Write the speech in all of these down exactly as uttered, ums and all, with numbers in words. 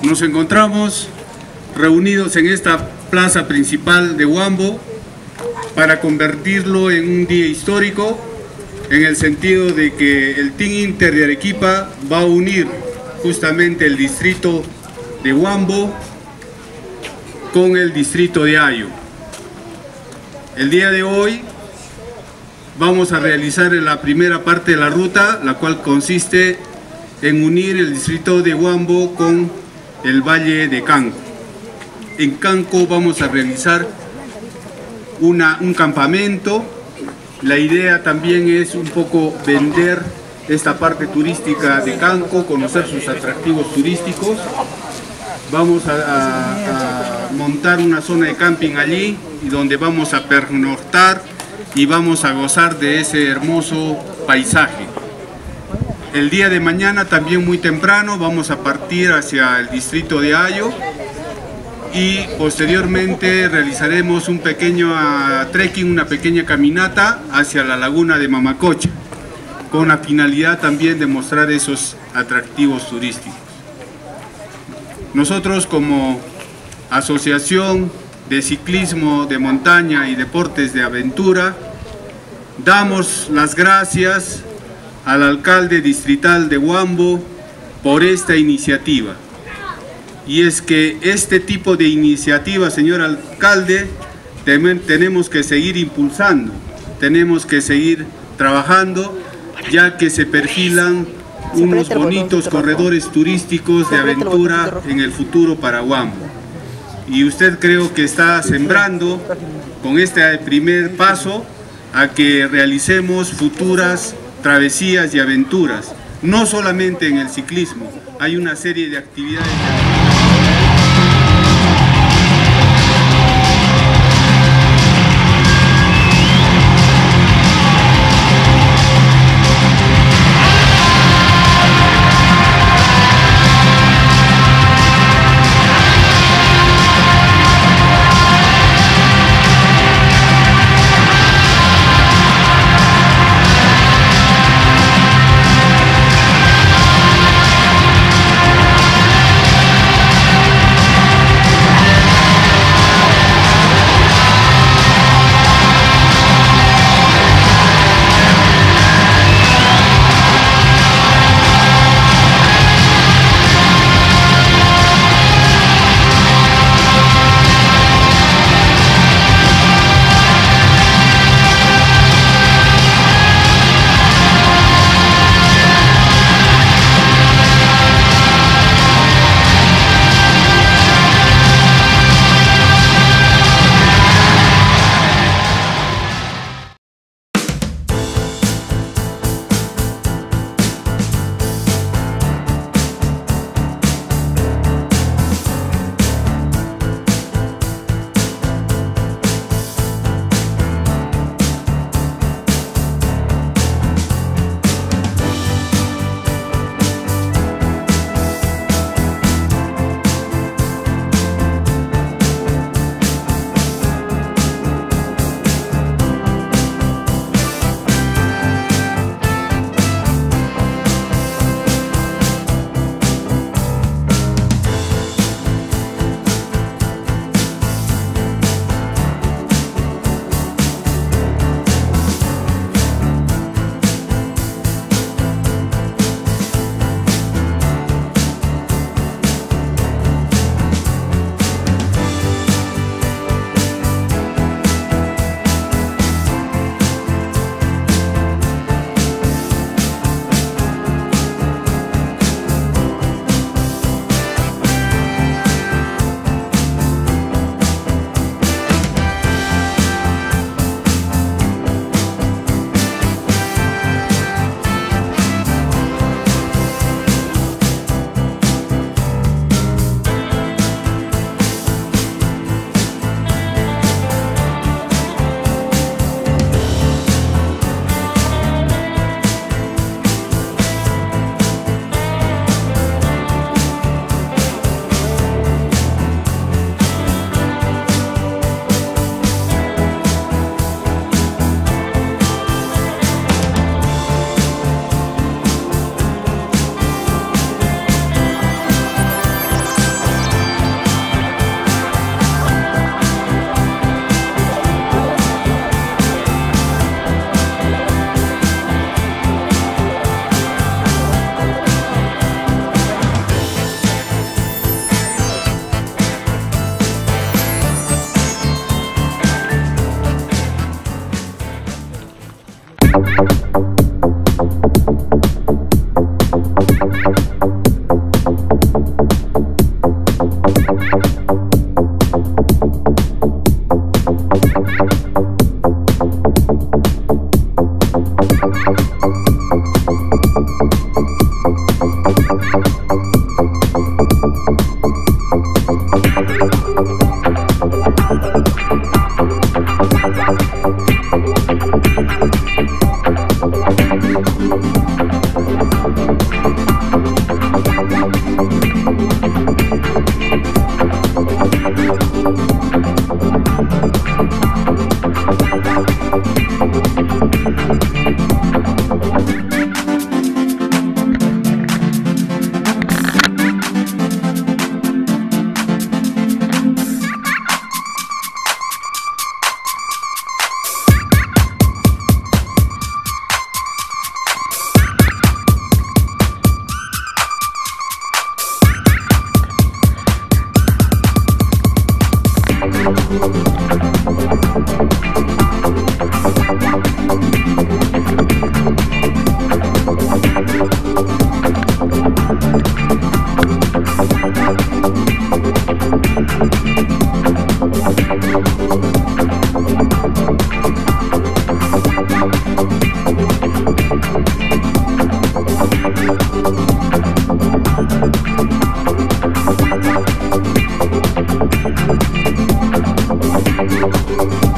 Nos encontramos reunidos en esta plaza principal de Huambo para convertirlo en un día histórico, en el sentido de que el Team Inter de Arequipa va a unir justamente el distrito de Huambo con el distrito de Ayo. El día de hoy vamos a realizar la primera parte de la ruta, la cual consiste en unir el distrito de Huambo con el Valle de Canco. En Canco vamos a realizar una, un campamento. La idea también es un poco vender esta parte turística de Canco, conocer sus atractivos turísticos. Vamos a, a, a montar una zona de camping allí, y donde vamos a pernoctar y vamos a gozar de ese hermoso paisaje. El día de mañana, también muy temprano, vamos a partir hacia el distrito de Ayo y posteriormente realizaremos un pequeño uh, trekking, una pequeña caminata hacia la laguna de Mamacocha, con la finalidad también de mostrar esos atractivos turísticos. Nosotros, como Asociación de Ciclismo de Montaña y Deportes de Aventura, damos las gracias al alcalde distrital de Huambo por esta iniciativa. Y es que este tipo de iniciativa, señor alcalde, tenemos que seguir impulsando, tenemos que seguir trabajando, ya que se perfilan unos bonitos corredores turísticos de aventura en el futuro para Huambo. Y usted creo que está sembrando con este primer paso a que realicemos futuras travesías y aventuras, no solamente en el ciclismo, hay una serie de actividades.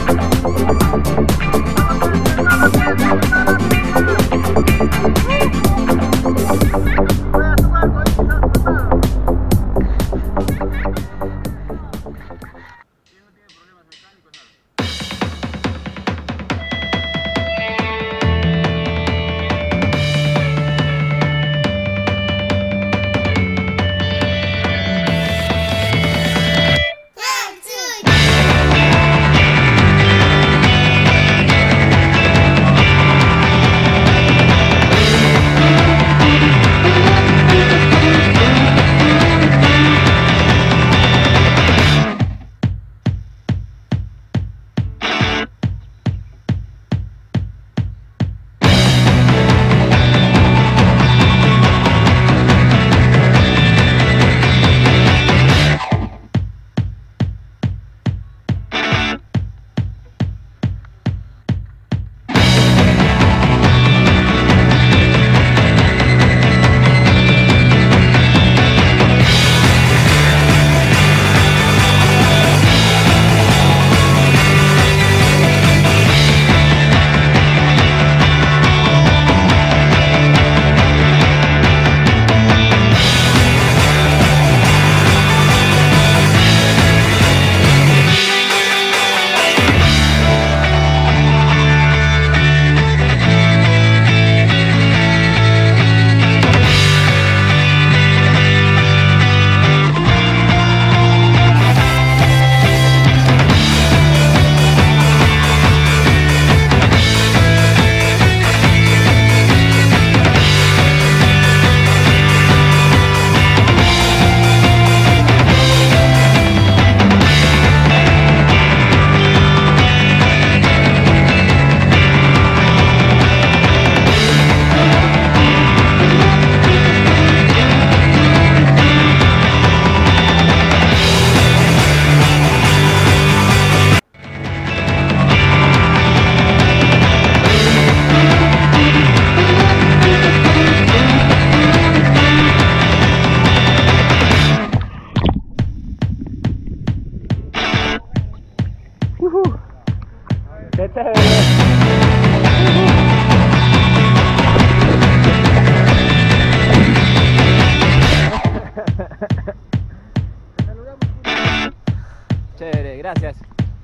Chévere, gracias.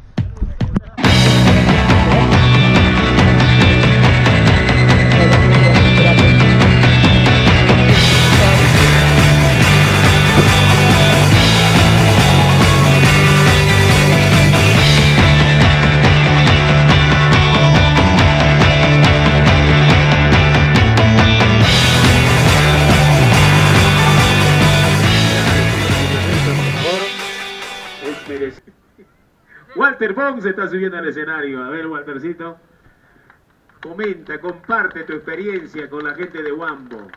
Walter Bong se está subiendo al escenario. A ver, Waltercito, comenta, comparte tu experiencia con la gente de Huambo.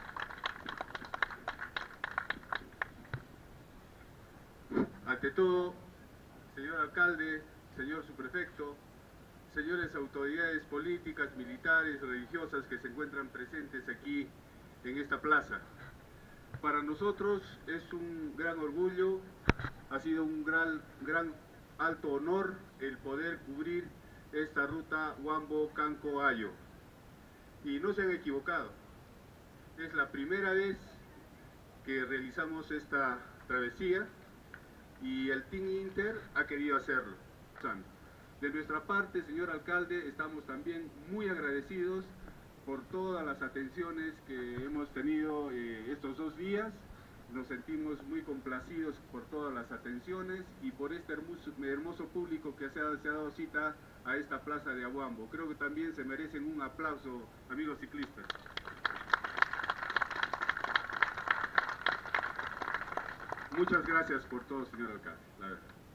Ante todo, señor alcalde, señor subprefecto, señores autoridades políticas, militares, religiosas que se encuentran presentes aquí en esta plaza. Para nosotros es un gran orgullo, ha sido un gran, gran alto honor el poder cubrir esta ruta Huambo-Canco-Ayo. Y no se han equivocado, es la primera vez que realizamos esta travesía y el Team Inter ha querido hacerlo. De nuestra parte, señor alcalde, estamos también muy agradecidos por todas las atenciones que hemos tenido eh, estos dos días. Nos sentimos muy complacidos por todas las atenciones y por este hermoso, hermoso público que se ha, se ha dado cita a esta plaza de Huambo. Creo que también se merecen un aplauso, amigos ciclistas. Muchas gracias por todo, señor alcalde, la verdad.